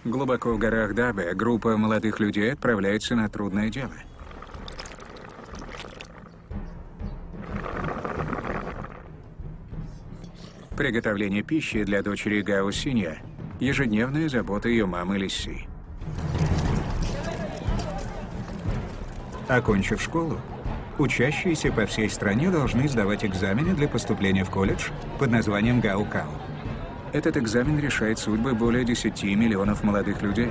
Глубоко в горах Дабе группа молодых людей отправляется на трудное дело. Приготовление пищи для дочери Гао Синья – ежедневная забота ее мамы Лиси. Окончив школу, учащиеся по всей стране должны сдавать экзамены для поступления в колледж под названием Гаокао. Этот экзамен решает судьбы более 10 миллионов молодых людей.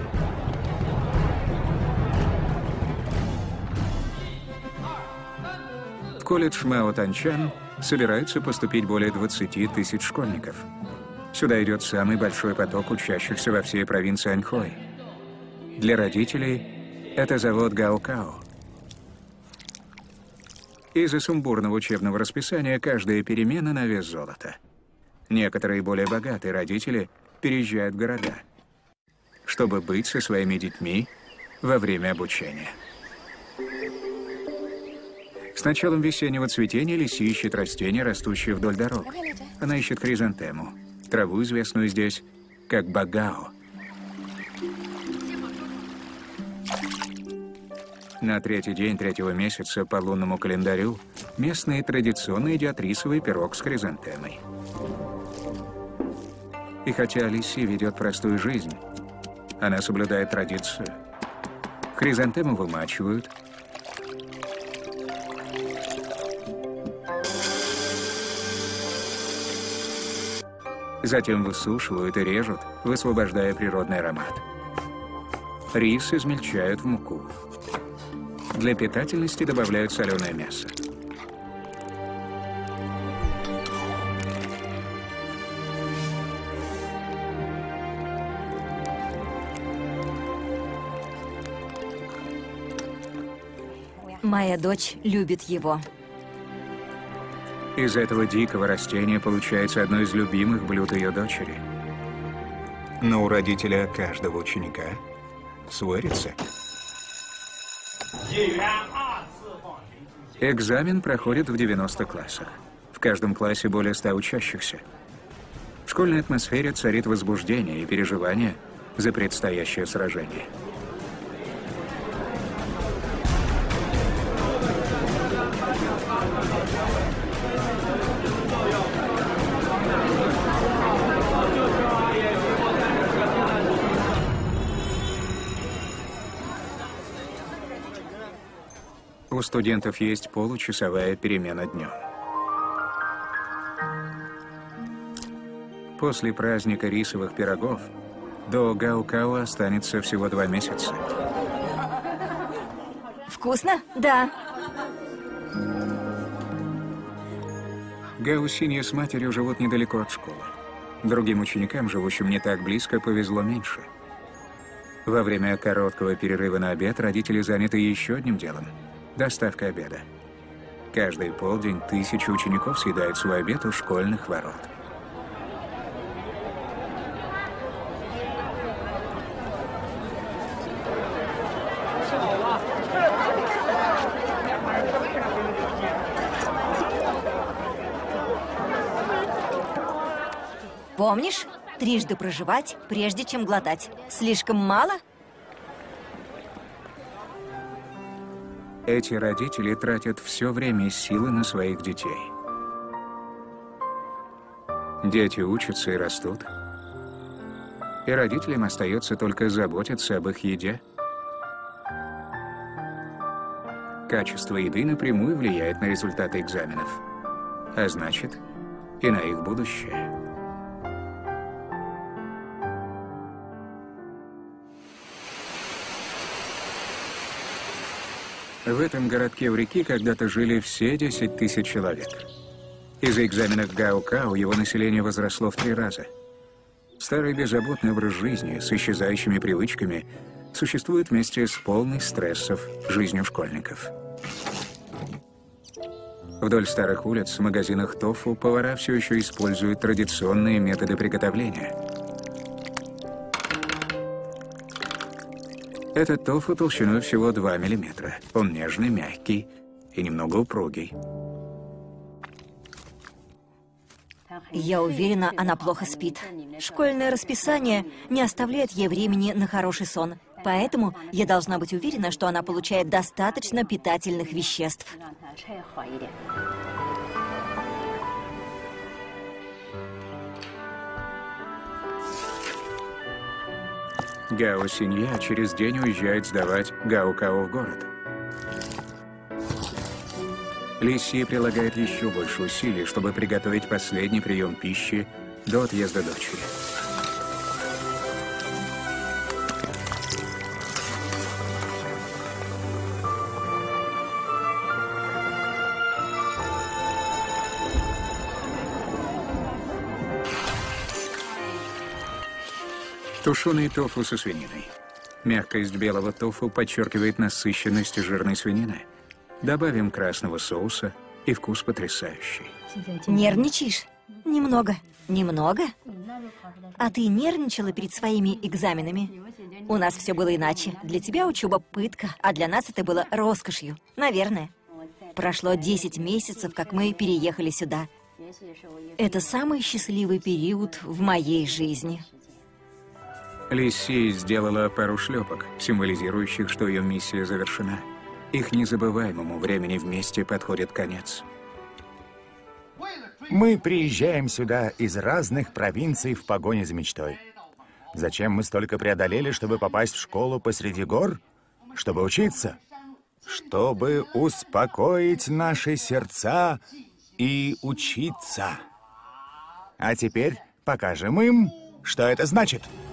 В колледж Мао Танчан собираются поступить более 20 тысяч школьников. Сюда идет самый большой поток учащихся во всей провинции Аньхой. Для родителей это завод Гаокао. Из-за сумбурного учебного расписания каждая перемена на вес золота. Некоторые более богатые родители переезжают в города, чтобы быть со своими детьми во время обучения. С началом весеннего цветения Лиси ищет растения, растущие вдоль дорог. Она ищет хризантему, траву, известную здесь как багао. На третий день третьего месяца по лунному календарю местные традиционно едят рисовый пирог с хризантемой. И хотя Лиси ведет простую жизнь, она соблюдает традицию. Хризантему вымачивают, затем высушивают и режут, высвобождая природный аромат. Рис измельчают в муку. Для питательности добавляют соленое мясо. Моя дочь любит его. Из этого дикого растения получается одно из любимых блюд ее дочери. Но у родителя каждого ученика свой рецепт. Экзамен проходит в 90 классах. В каждом классе более 100 учащихся. В школьной атмосфере царит возбуждение и переживание за предстоящее сражение. У студентов есть получасовая перемена днем. После праздника рисовых пирогов до Гаокао останется всего 2 месяца. Вкусно? Да. Гао Синья с матерью живут недалеко от школы. Другим ученикам, живущим не так близко, повезло меньше. Во время короткого перерыва на обед родители заняты еще одним делом – доставка обеда. Каждый полдень тысячи учеников съедают свой обед у школьных ворот. Помнишь? Трижды прожевать, прежде чем глотать. Слишком мало? Эти родители тратят все время и силы на своих детей. Дети учатся и растут. И родителям остается только заботиться об их еде. Качество еды напрямую влияет на результаты экзаменов, а значит, и на их будущее. В этом городке у реки когда-то жили все 10 тысяч человек. Из-за экзаменов Гаокао его население возросло в 3 раза. Старый беззаботный образ жизни с исчезающими привычками существует вместе с полной стрессов жизнью школьников. Вдоль старых улиц в магазинах тофу повара все еще используют традиционные методы приготовления. Этот тофу толщиной всего 2 мм. Он нежный, мягкий и немного упругий. Я уверена, она плохо спит. Школьное расписание не оставляет ей времени на хороший сон. Поэтому я должна быть уверена, что она получает достаточно питательных веществ. Гао Синья через день уезжает сдавать Гао Као в город. Ли Си прилагает еще больше усилий, чтобы приготовить последний прием пищи до отъезда дочери. Тушеный тофу со свининой. Мягкость белого тофу подчеркивает насыщенность жирной свинины. Добавим красного соуса, и вкус потрясающий. Нервничаешь? Немного. Немного? А ты нервничала перед своими экзаменами? У нас все было иначе. Для тебя учеба пытка, а для нас это было роскошью. Наверное. Прошло 10 месяцев, как мы переехали сюда. Это самый счастливый период в моей жизни. Ли Си сделала пару шлепок, символизирующих, что ее миссия завершена. Их незабываемому времени вместе подходит конец. Мы приезжаем сюда из разных провинций в погоне за мечтой. Зачем мы столько преодолели, чтобы попасть в школу посреди гор? Чтобы учиться? Чтобы успокоить наши сердца и учиться. А теперь покажем им, что это значит.